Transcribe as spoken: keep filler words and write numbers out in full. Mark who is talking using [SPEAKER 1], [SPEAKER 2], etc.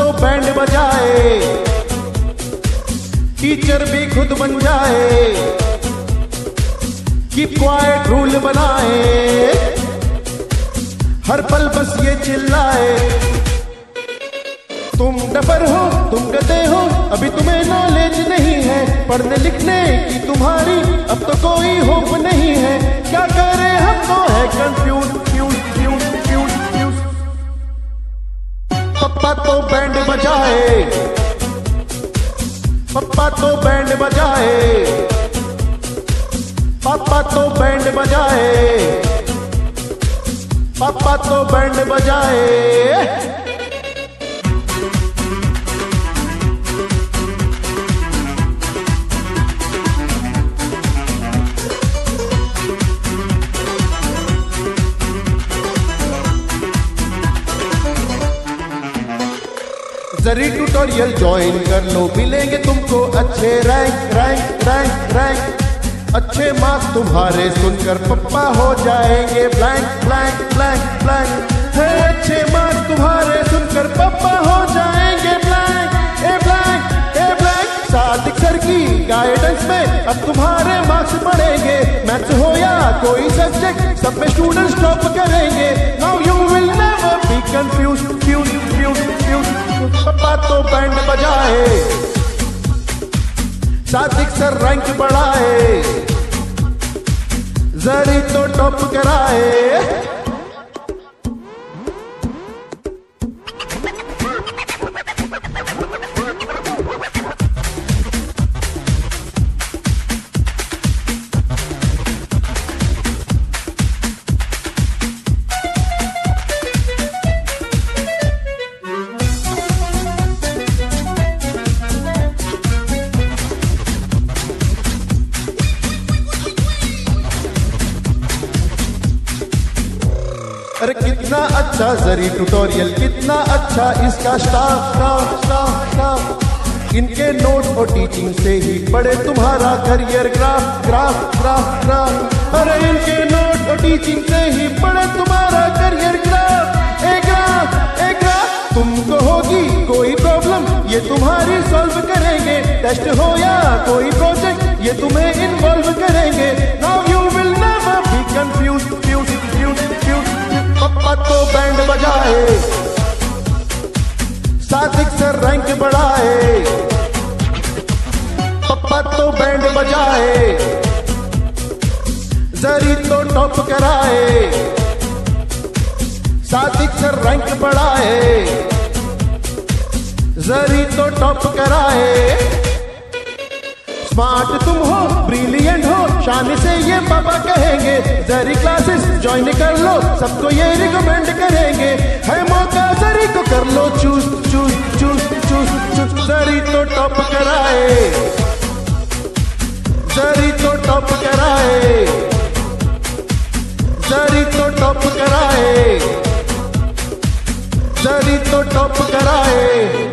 [SPEAKER 1] तो बैंड बजाए, टीचर भी खुद बन जाए, कीप क्वाइट रूल बनाए, हर पल बस ये चिल्लाए, तुम डफर हो, तुम गधे हो, अभी तुम्हें नॉलेज नहीं है, पढ़ने लिखने की तुम्हारी अब तो कोई होप नहीं है, क्या करें हम तो है confuse fuse fuse fuse fuse. पप्पा तो बैंड बजाए, पप्पा तो बैंड बजाए, पापा तो बैंड बजाए, पापा तो बैंड बजाए। जरी ट्यूटोरियल ज्वाइन कर लो, मिलेंगे तुमको अच्छे रैंक रैंक रैंक रैंक, अच्छे मार्क्स तुम्हारे सुनकर पप्पा हो जाएंगे ब्लैंक ब्लैंक ब्लैंक ब्लैंक, है अच्छे मार्क्स तुम्हारे सुनकर पप्पा हो जाएंगे blank a blank a blank. Sadiq sir की गाइडेंस में अब तुम्हारे मार्क्स बढ़ेंगे, मैथ्स हो या कोई सब्जेक्ट सब में स्टूडेंट्स टॉप करेंगे। Now you will never be confuse fuse fuse fuse. पप्पा तो बैंड बजाए, सादिक सर रैंक बढ़ाए, जरी तो टॉप कराए। अरे कितना अच्छा जरी ट्यूटोरियल, कितना अच्छा इसका स्टाफ स्टाफ स्टाफ स्टाफ, इनके नोट्स और टीचिंग से ही बढ़े तुम्हारा career graph graph graph graph. अरे इनके नोट्स और टीचिंग से ही बढ़े तुम्हारा career graph a graph a graph. तुमको होगी कोई प्रॉब्लम ये तुम्हारी सॉल्व करेंगे, टेस्ट हो या कोई प्रोजेक्ट ये तुम्हें इन्वॉल्व करेंगे। Now you will never be confuse fuse fuse fuse. पप्पा तो बैंड बजाए, सादिक सर रैंक बढ़ाए, पप्पा तो बैंड बजाए, जरी तो टॉप कराए, सादिक सर रैंक बढ़ाए, जरी तो टॉप कराए। स्मार्ट तुम हो, ब्रिलियंट हो, शान से ये पापा कहेंगे, जरी क्लासेस ज्वाइन कर लो, सबको ये रिकमेंड करेंगे, है मौका जरी को कर लो choose choose choose choose choose. जरी तो टॉप कराए, जरी तो टॉप कराए, जरी तो टॉप कराए, जरी तो टॉप कराए।